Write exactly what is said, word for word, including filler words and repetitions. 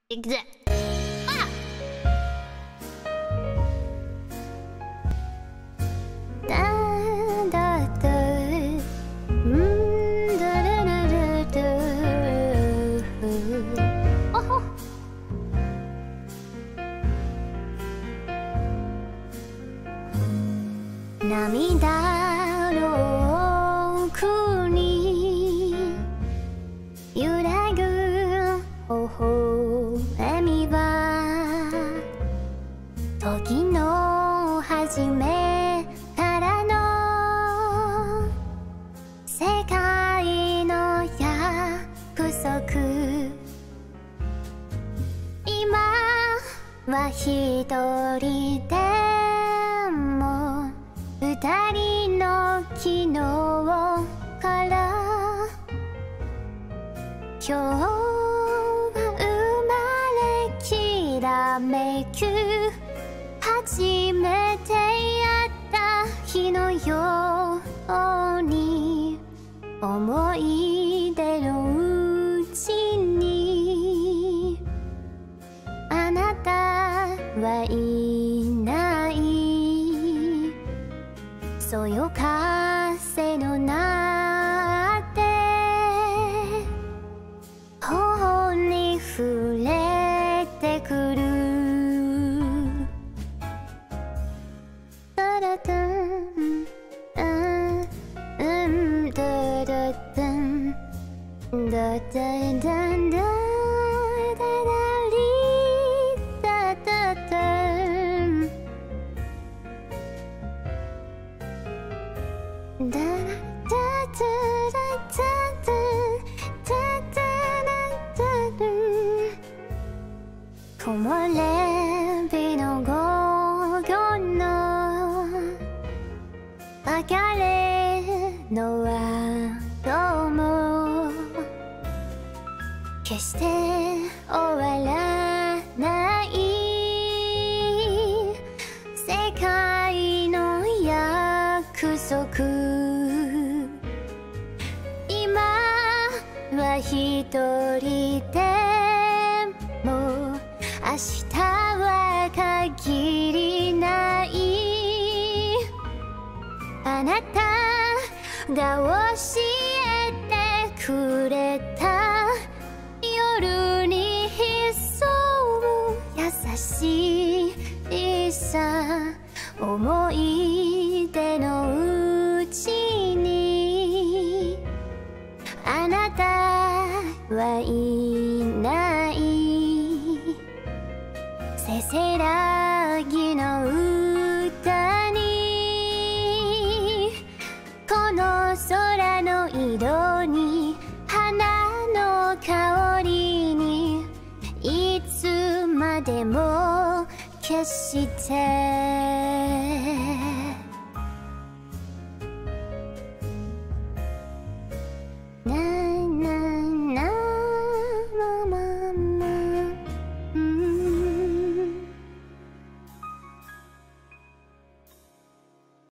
いくぜ。あだだだんだらららだおほ涙の奥に揺らぐ微笑みは時の初めからの世界の約束今は一人でも二人の昨日から今日は生まれきらめく初めて会った日のように思い出のうちにあなたはいないそよ風の中で頬に触れてくるダダダンうんうんダダダンダダダンダダダリダダダンダラダダダダダダ木漏れ日の午後の明かりの後も決して終わらない世界の約束今は一人でも明日は限りないあなたが教えてくれた夜に潜む優しさ思い出のうちにあなたはいないせせらぎの歌にこの空の色に花の香りにいつまでも決して